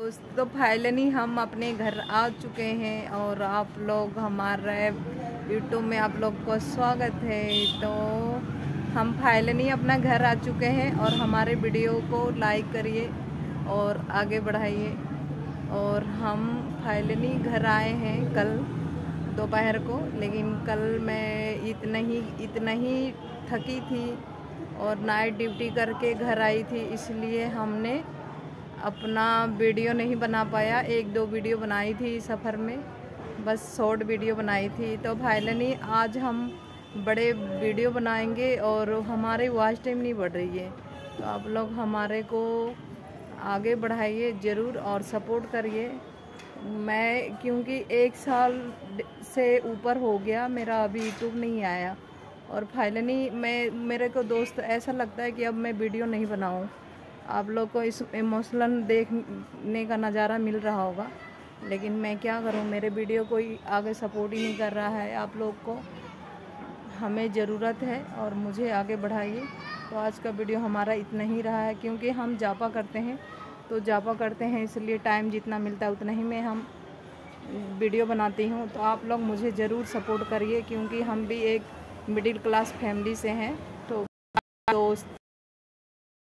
दोस्त तो फाइनली हम अपने घर आ चुके हैं और आप लोग हमारे यूट्यूब में आप लोग को स्वागत है। तो हम फाइनली अपना घर आ चुके हैं और हमारे वीडियो को लाइक करिए और आगे बढ़ाइए। और हम फाइनली घर आए हैं कल दोपहर को, लेकिन कल मैं इतना ही थकी थी और नाइट ड्यूटी करके घर आई थी, इसलिए हमने अपना वीडियो नहीं बना पाया। एक दो वीडियो बनाई थी सफ़र में, बस शॉर्ट वीडियो बनाई थी। तो फाइनली आज हम बड़े वीडियो बनाएंगे और हमारे वॉच टाइम नहीं बढ़ रही है, तो आप लोग हमारे को आगे बढ़ाइए ज़रूर और सपोर्ट करिए। मैं क्योंकि 1 साल से ऊपर हो गया मेरा अभी यूट्यूब नहीं आया और फाइनली मेरे को दोस्त ऐसा लगता है कि अब मैं वीडियो नहीं बनाऊं। आप लोग को इस इमोशनल देखने का नज़ारा मिल रहा होगा, लेकिन मैं क्या करूं, मेरे वीडियो कोई आगे सपोर्ट ही नहीं कर रहा है। आप लोग को हमें ज़रूरत है और मुझे आगे बढ़ाइए। तो आज का वीडियो हमारा इतना ही रहा है, क्योंकि हम जापा करते हैं तो जापा करते हैं, इसलिए टाइम जितना मिलता है उतना ही में हम वीडियो बनाती हूँ। तो आप लोग मुझे ज़रूर सपोर्ट करिए, क्योंकि हम भी एक मिडिल क्लास फैमिली से हैं। तो दोस्त